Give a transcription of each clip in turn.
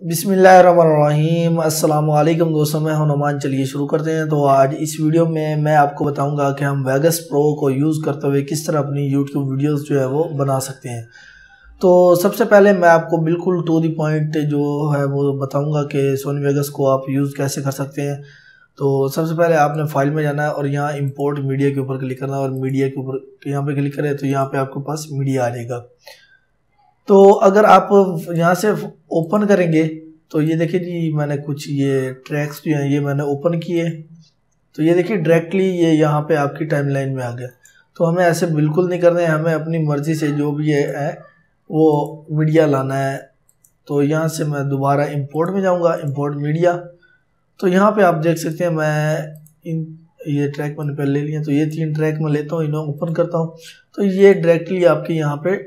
बिस्मिल्लाहिर्रहमानिर्रहीम। अस्सलाम वालेकुम दोस्तों, मैं हूं नुमान। चलिए शुरू करते हैं। तो आज इस वीडियो में मैं आपको बताऊंगा कि हम वेगस प्रो को यूज़ करते हुए किस तरह अपनी यूट्यूब वीडियोस जो है वो बना सकते हैं। तो सबसे पहले मैं आपको बिल्कुल टू द पॉइंट जो है वो बताऊंगा कि सोनी वेगस को आप यूज़ कैसे कर सकते हैं। तो सबसे पहले आपने फाइल में जाना है और यहाँ इंपोर्ट मीडिया के ऊपर क्लिक करना है और मीडिया के ऊपर यहाँ पे क्लिक करें तो यहाँ पे आपके पास मीडिया आ जाएगा। तो अगर आप यहाँ से ओपन करेंगे तो ये देखिए जी, मैंने कुछ ये ट्रैक्स जो हैं ये मैंने ओपन किए। तो ये देखिए डायरेक्टली ये यहाँ पे आपकी टाइमलाइन में आ गया। तो हमें ऐसे बिल्कुल नहीं करना है, हमें अपनी मर्ज़ी से जो भी है वो मीडिया लाना है। तो यहाँ से मैं दोबारा इंपोर्ट में जाऊँगा, इंपोर्ट मीडिया। तो यहाँ पे आप देख सकते हैं मैं ये ट्रैक मैंने पहले ले लिया। तो ये 3 ट्रैक मैं लेता हूँ, इन्हें ओपन करता हूँ। तो ये डायरेक्टली आपके यहाँ पे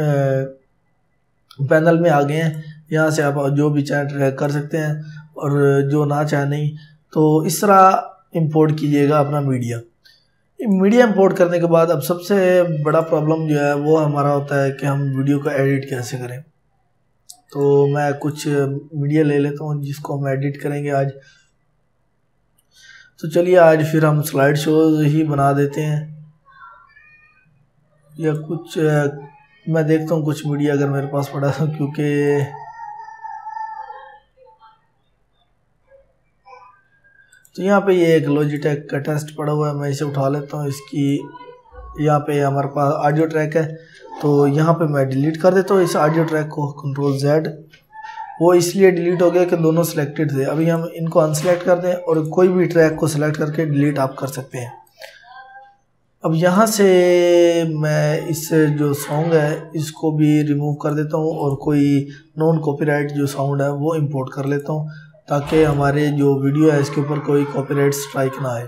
पैनल में आ गए हैं। यहाँ से आप जो भी चाहे ट्रैक कर सकते हैं और जो ना चाहे नहीं। तो इस तरह इंपोर्ट कीजिएगा अपना मीडिया। मीडिया इंपोर्ट करने के बाद अब सबसे बड़ा प्रॉब्लम जो है वो हमारा होता है कि हम वीडियो को एडिट कैसे करें। तो मैं कुछ मीडिया ले लेता हूँ जिसको हम एडिट करेंगे आज। तो चलिए आज फिर हम स्लाइड शो ही बना देते हैं या कुछ मैं देखता हूँ कुछ मीडिया अगर मेरे पास पड़ा था, क्योंकि तो यहाँ पे ये एक लॉजिटेक का टेस्ट पड़ा हुआ है, मैं इसे उठा लेता हूँ। इसकी यहाँ पे हमारे पास ऑडियो ट्रैक है तो यहाँ पे मैं डिलीट कर देता हूँ इस ऑडियो ट्रैक को, कंट्रोल Z। वो इसलिए डिलीट हो गया कि दोनों सिलेक्टेड थे। अभी हम इनको अनसेलेक्ट कर दें और कोई भी ट्रैक को सिलेक्ट करके डिलीट आप कर सकते हैं। अब यहाँ से मैं इस जो सॉन्ग है इसको भी रिमूव कर देता हूँ और कोई नॉन कॉपीराइट जो साउंड है वो इंपोर्ट कर लेता हूँ, ताकि हमारे जो वीडियो है इसके ऊपर कोई कॉपीराइट स्ट्राइक ना आए।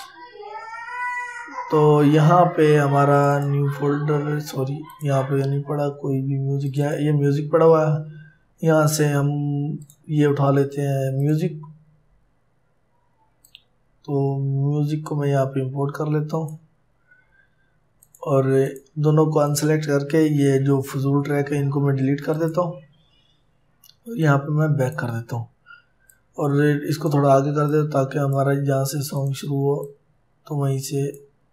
तो यहाँ पे हमारा न्यू फोल्डर, सॉरी यहाँ पे नहीं पड़ा कोई भी म्यूज़िक, ये म्यूज़िक पड़ा हुआ है। यहाँ से हम ये उठा लेते हैं म्यूज़िक। तो म्यूज़िक को मैं यहाँ पे इंपोर्ट कर लेता हूँ और दोनों को अनसेलेक्ट करके ये जो फजूल ट्रैक है इनको मैं डिलीट कर देता हूँ और यहाँ पे मैं बैक कर देता हूँ और इसको थोड़ा आगे कर देता ताकि हमारा जहाँ से सॉन्ग शुरू हो तो वहीं से।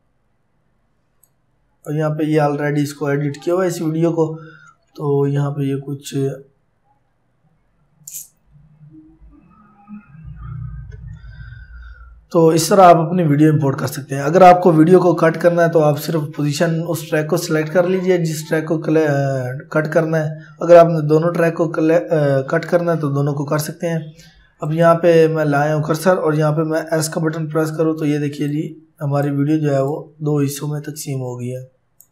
और यहाँ पे ये ऑलरेडी इसको एडिट किया हुआ है इस वीडियो को। तो यहाँ पे ये कुछ तो इस तरह आप अपनी वीडियो इंपोर्ट कर सकते हैं। अगर आपको वीडियो को कट करना है तो आप सिर्फ पोजीशन उस ट्रैक को सिलेक्ट कर लीजिए जिस ट्रैक को कट करना है। अगर आपने दोनों ट्रैक को कट करना है तो दोनों को कर सकते हैं। अब यहाँ पे मैं लाया हूँ कर्सर और यहाँ पे मैं एस का बटन प्रेस करूँ तो ये देखिए जी हमारी वीडियो जो है वो 2 हिस्सों में तकसीम हो गई है।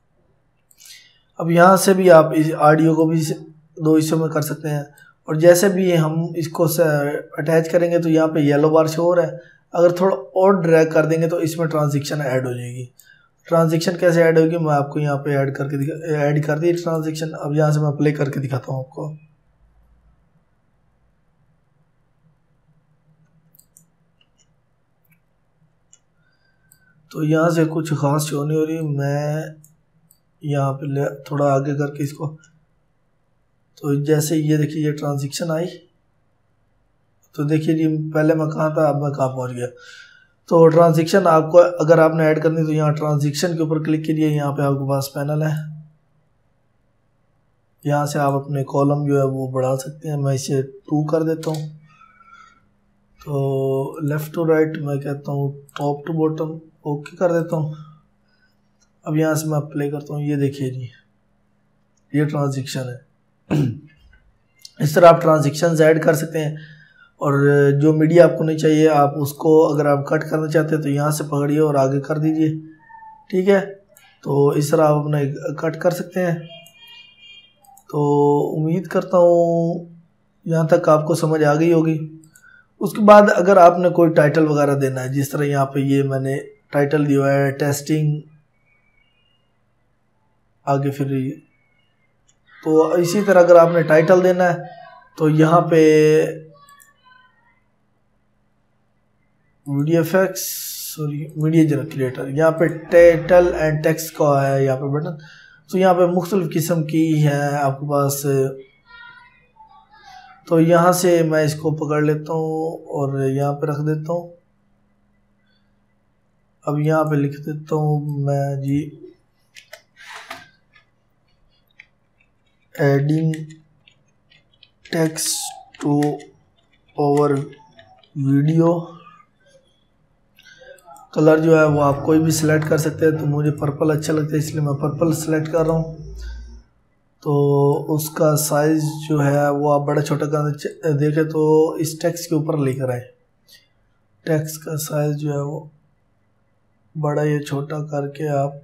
अब यहाँ से भी आप इस ऑडियो को भी 2 हिस्सों में कर सकते हैं और जैसे भी हम इसको अटैच करेंगे तो यहाँ पे येलो बार शो हो रहा है। अगर थोड़ा और ड्रैग कर देंगे तो इसमें ट्रांजिशन ऐड हो जाएगी। ट्रांजिशन कैसे ऐड होगी मैं आपको यहाँ पे ऐड कर दी ट्रांजिशन। अब यहाँ से मैं प्ले करके दिखाता हूँ आपको। तो यहाँ से कुछ खास शो नहीं हो रही, मैं यहाँ पे थोड़ा आगे करके इसको, तो जैसे ये देखिए ये ट्रांजिशन आई तो देखिए जी पहले मैं कहाँ था अब मैं कहाँ पहुँच गया। तो ट्रांजिशन आपको अगर आपने ऐड करनी तो यहाँ ट्रांजिशन के ऊपर क्लिक कीजिए। यहाँ पे आपके पास पैनल है, यहाँ से आप अपने कॉलम जो है वो बढ़ा सकते हैं। मैं इसे 2 कर देता हूँ। तो लेफ़्ट टू राइट मैं कहता हूँ टॉप टू बॉटम ओके कर देता हूँ। अब यहाँ से मैं प्ले करता हूँ, ये देखिए जी ये ट्रांजिशन है। इस तरह आप ट्रांजिशन ऐड कर सकते हैं और जो मीडिया आपको नहीं चाहिए आप उसको अगर आप कट करना चाहते हैं तो यहाँ से पकड़िए और आगे कर दीजिए, ठीक है। तो इस तरह आप अपने कट कर सकते हैं। तो उम्मीद करता हूँ यहाँ तक आपको समझ आ गई होगी। उसके बाद अगर आपने कोई टाइटल वगैरह देना है, जिस तरह यहाँ पे ये मैंने टाइटल दिया है टेस्टिंग आगे फिर, तो इसी तरह अगर आपने टाइटल देना है तो यहाँ पे video effects, sorry media general creator, यहाँ पे टाइटल एंड टेक्स्ट का है यहाँ पे बटन। तो यहाँ पे मुख्तलिफ किस्म की है आपके पास तो यहाँ से मैं इसको पकड़ लेता हूँ और यहाँ पे रख देता हूँ। अब यहाँ पे लिख देता हूँ मैं जी adding text to our video. Colour जो है वो आप कोई भी सिलेक्ट कर सकते हैं, तो मुझे पर्पल अच्छा लगता है इसलिए मैं पर्पल सिलेक्ट कर रहा हूँ। तो उसका साइज़ जो है वो आप बड़ा छोटा कर देखें तो इस टेक्स्ट के ऊपर लेकर आए। टेक्स्ट का साइज़ जो है वो बड़ा या छोटा करके आप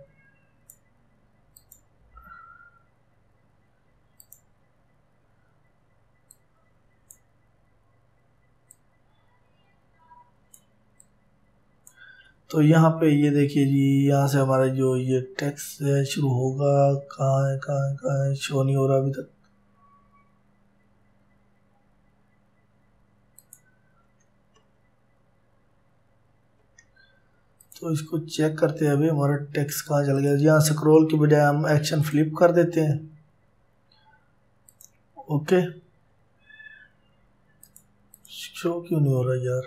तो यहाँ पे ये देखिए जी, यहाँ से हमारा जो ये टेक्स्ट है शुरू होगा। कहाँ है शो नहीं हो रहा अभी तक। तो इसको चेक करते हैं अभी हमारा टेक्स्ट कहाँ चल गया। यहाँ स्क्रॉल की बजाय हम एक्शन फ्लिप कर देते हैं। ओके, शो क्यों नहीं हो रहा यार?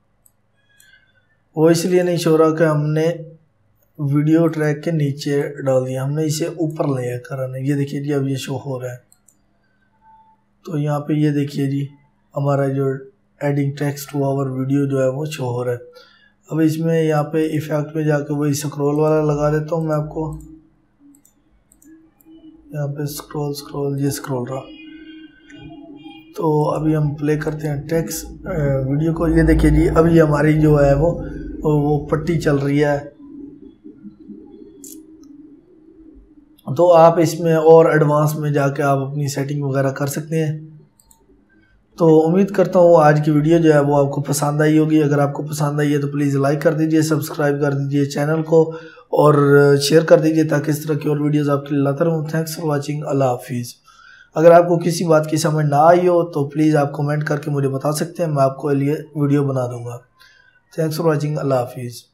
वो इसलिए नहीं शो रहा कि हमने वीडियो ट्रैक के नीचे डाल दिया, हमने इसे ऊपर ले करना। ये देखिए जी अब ये शो हो रहा है। तो यहाँ पे ये देखिए जी हमारा जो adding text to our video जो है वो शो हो रहा है। अब इसमें यहाँ पे इफेक्ट में जाके वही स्क्रॉल वाला लगा देता हूँ मैं आपको। यहाँ पे स्क्रॉल ये स्क्रॉल रहा। तो अभी हम प्ले करते हैं टेक्स्ट वीडियो को। ये देखिए जी अभी हमारी जो है वो पट्टी चल रही है। तो आप इसमें और एडवांस में जाके आप अपनी सेटिंग वगैरह कर सकते हैं। तो उम्मीद करता हूँ आज की वीडियो जो है वो आपको पसंद आई होगी। अगर आपको पसंद आई है तो प्लीज़ लाइक कर दीजिए, सब्सक्राइब कर दीजिए चैनल को और शेयर कर दीजिए ताकि इस तरह की और वीडियोस आपके लिए लाता रहूँ। Thanks for watching. अल्लाह हाफिज़। अगर आपको किसी बात की समझ ना आई हो तो प्लीज़ आप कमेंट करके मुझे बता सकते हैं, मैं आपको लिए वीडियो बना दूँगा। Thanks for watching. अल्लाह हाफिज़।